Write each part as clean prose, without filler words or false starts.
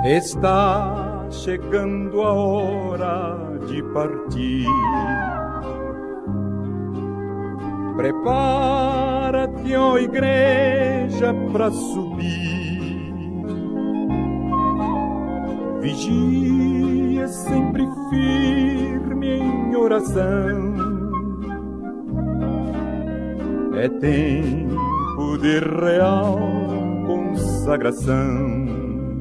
Está chegando a hora de partir. Prepara-te, ó igreja, para subir. Vigia sempre firme em oração. É tempo de real consagração.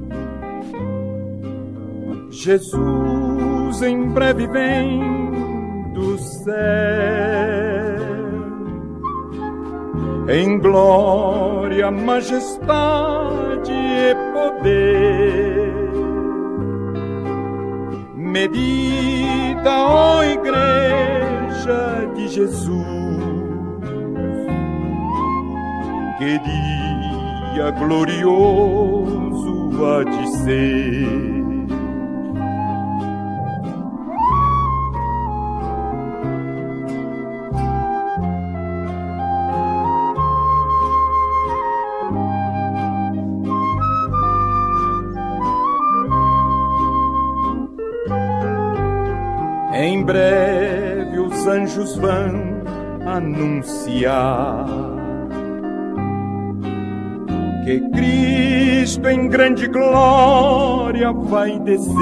Jesus em breve vem do céu, em glória, majestade e poder. Medita, ó igreja de Jesus, que dia glorioso há de ser. Em breve os anjos vão anunciar que Cristo em grande glória vai descer.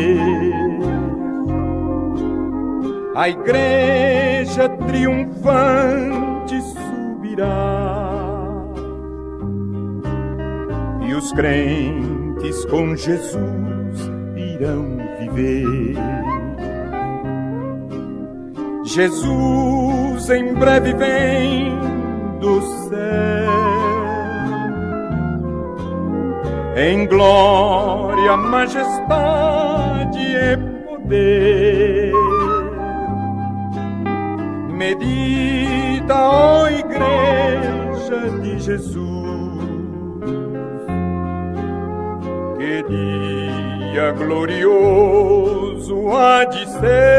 A igreja triunfante subirá e os crentes com Jesus irão viver. Jesus em breve vem do céu, em glória, majestade e poder. Medita, ó igreja de Jesus, que dia glorioso há de ser.